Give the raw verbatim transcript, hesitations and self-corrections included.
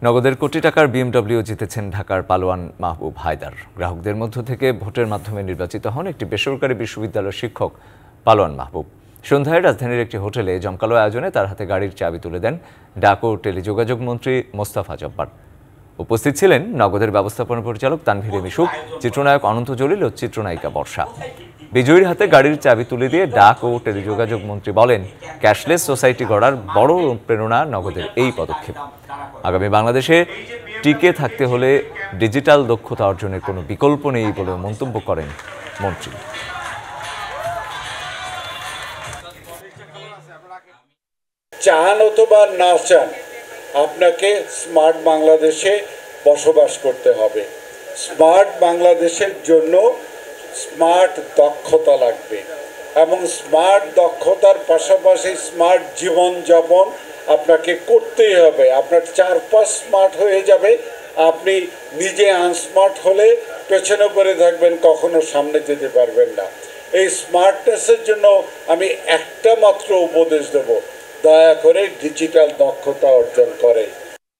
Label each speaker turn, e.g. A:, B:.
A: নগদের কোটি টাকার বিএমডব্লিউ জিতেছেন ঢাকার পালোয়ান মাহবুব হায়দার। গ্রাহকদের মধ্য থেকে ভোটের মাধ্যমে নির্বাচিত হন একটি বেসরকারি বিশ্ববিদ্যালয়ের শিক্ষক পালোয়ান মাহবুব। সন্ধ্যায় রাজধানীর একটি হোটেলে জমকালো আয়োজনে তার হাতে গাড়ির চাবি তুলে দেন ডাক ও টেলিযোগাযোগ মন্ত্রী মোস্তফা জব্বার। উপস্থিত ছিলেন নগদের ব্যবস্থাপনা পরিচালক তানভীর মিশুক, চিত্রনায়ক অনন্ত জলিল ও চিত্রনায়িকা বর্ষা। বিজয়ীর হাতে গাড়ির চাবি তুলে দিয়ে ডাক ও টেলিযোগাযোগ মন্ত্রী বলেন, ক্যাশলেস সোসাইটি গড়ার বড় প্রেরণা নগদের এই পদক্ষেপ। আগামী বাংলাদেশে টিকে থাকতে হলে ডিজিটাল দক্ষতা অর্জনের কোনো বিকল্প নেই বলে মন্তব্য করেন মন্ত্রী।
B: চান অথবা না চান, আপনাকে স্মার্ট বাংলাদেশে বসবাস করতে হবে। স্মার্ট বাংলাদেশের জন্য স্মার্ট দক্ষতা লাগবে এবং স্মার্ট দক্ষতার পাশাপাশি স্মার্ট জীবনযাপন আপনাকে করতেই হবে। আপনার চারপাশ স্মার্ট হয়ে যাবে, আপনি নিজে আনস্মার্ট হলে পেছনে পড়ে থাকবেন, কখনো সামনে যেতে পারবেন না। এই স্মার্টনেসের জন্য আমি একটা মাত্র উপদেশ দেব, দয়া করে ডিজিটাল দক্ষতা অর্জন করে।